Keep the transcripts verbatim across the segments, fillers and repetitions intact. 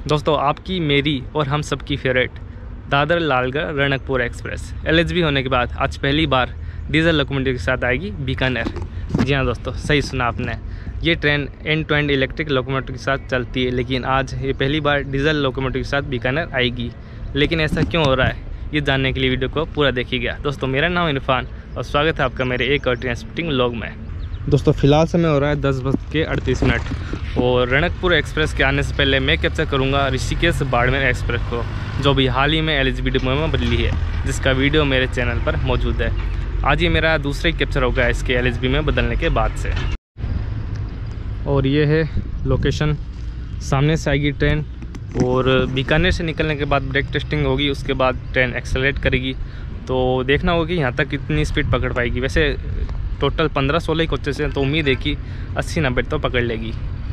दोस्तों आपकी मेरी और हम सब की favourite Dadar Lalgarh Ranakpur express LHB होने के बाद आज पहली बार डीजल लोकोमोटिव के साथ आएगी बीकानेर। जी हाँ दोस्तों, सही सुना आपने। ये train end to end electric locomotive के साथ चलती है, लेकिन आज ये पहली बार डीजल लोकोमोटिव के साथ बीकानेर आएगी। लेकिन ऐसा क्यों हो रहा है, ये जानने के लिए वीडियो को पूरा देखिएगा। दोस्तों मेरा नाम इरफान और स्वागत है आपका मेरे एक और ट्रेन स्पॉटिंग व्लॉग में। दोस्तों फिलहाल समय हो रहा है दस बज के अड़तीस मिनट और रणकपुर एक्सप्रेस के आने से पहले मैं कैप्चर करूंगा ऋषिकेश बाड़मेर एक्सप्रेस को, जो भी हाल ही में एलएचबी डिपो में बदली है, जिसका वीडियो मेरे चैनल पर मौजूद है। आज ये मेरा दूसरा ही कैप्चर होगा इसके एलएचबी में बदलने के बाद से। और ये है लोकेशन, सामने से आएगी ट्रेन और बीकानेर से निकलने के बाद ब्रेक टेस्टिंग होगी, उसके बाद ट्रेन एक्सेलरेट करेगी। तो देखना होगा कि यहाँ तक कितनी स्पीड पकड़ पाएगी। वैसे टोटल पंद्रह सोलह ही कोचेस हैं, तो उम्मीद है कि अस्सी नब्बे तो पकड़ लेगी।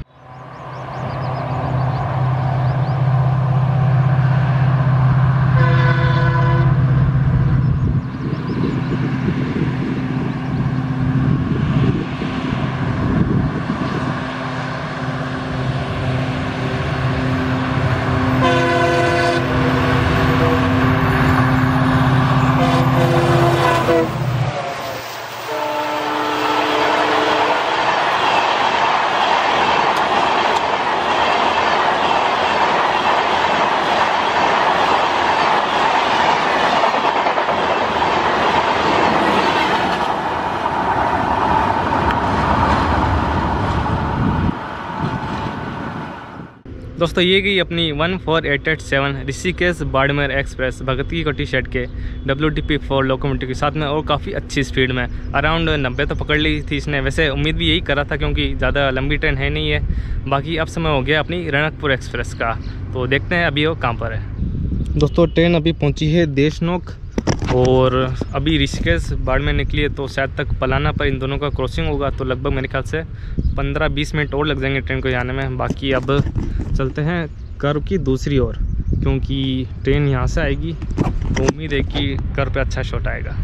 दोस्तों ये गई अपनी one four eight eight seven Rishikesh Barmer express Bhagat ki Kothi shed के W T P four locomotive के साथ में, और काफ़ी अच्छी स्पीड में अराउंड नब्बे तो पकड़ ली थी इसने। वैसे उम्मीद भी यही करा था क्योंकि ज़्यादा लंबी ट्रेन है नहीं है। बाकी अब समय हो गया अपनी रणकपुर एक्सप्रेस का, तो देखते हैं अभी वो कहाँ पर है। दोस्तों ट्रेन अभी पहुँची है देशनोक और अभी ऋषिकेश बाड़मेर निकली है, तो शायद तक पलाना पर इन दोनों का क्रॉसिंग होगा, तो लगभग मेरे ख्याल से पंद्रह बीस मिनट और लग जाएंगे ट्रेन को जाने में। बाकी अब चलते हैं कर्व की दूसरी ओर, क्योंकि ट्रेन यहाँ से आएगी, तो उम्मीद है कि कर्व पे अच्छा शॉट आएगा।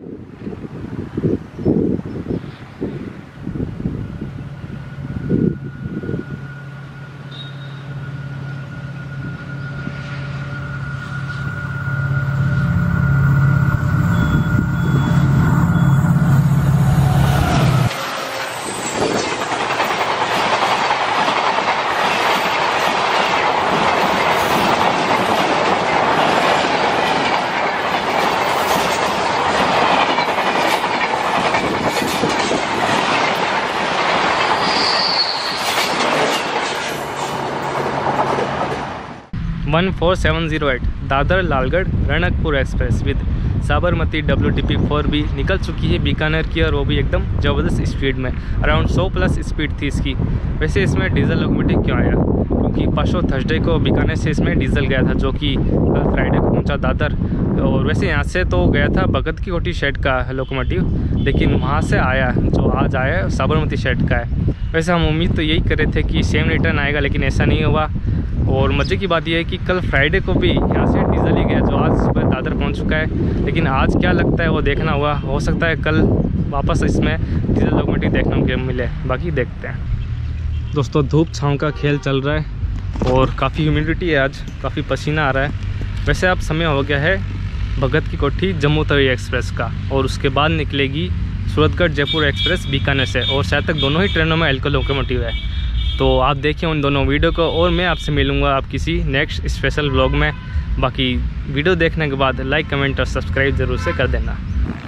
One four seven zero eight Dadar Lalgarh Ranakpur express with Sabarmati W T P four भी निकल चुकी है बीकानेर की, और वो भी एकदम ज़बरदस्त स्पीड में। अराउंड सौ प्लस स्पीड थी इसकी। वैसे इसमें डीजल लोकोमोटिव क्यों आया, क्योंकि परसों थर्सडे को बीकानेर से इसमें डीजल गया था, जो कि कल फ्राइडे को पहुंचा दादर। और वैसे यहाँ से तो गया था भगत की कोठी शेड का लोकोमोटिव, लेकिन वहाँ से आया जो आज आया साबरमती शेड का है। वैसे हम उम्मीद तो यही कर रहे थे कि सेम रिटर्न आएगा, लेकिन ऐसा नहीं हुआ। और मज़े की बात यह है कि कल फ्राइडे को भी यहाँ से डीजल ही गया, जो आज सुबह दादर पहुँच चुका है। लेकिन आज क्या लगता है वो देखना हुआ, हो सकता है कल वापस इसमें डीजल लोकोमोटिव देखने को मिले। बाकी देखते हैं। दोस्तों धूप छाँव का खेल चल रहा है और काफ़ी ह्यूमिडिटी है, आज काफ़ी पसीना आ रहा है। वैसे अब समय हो गया है भगत की कोठी जम्मू तवी एक्सप्रेस का, और उसके बाद निकलेगी सूरतगढ़ जयपुर एक्सप्रेस बीकानेर से, और शायद तक दोनों ही ट्रेनों में एल्को लोकोमोटिव है। तो आप देखिए उन दोनों वीडियो को, और मैं आपसे मिलूंगा आप किसी नेक्स्ट स्पेशल व्लॉग में। बाकी वीडियो देखने के बाद लाइक कमेंट और सब्सक्राइब ज़रूर से कर देना।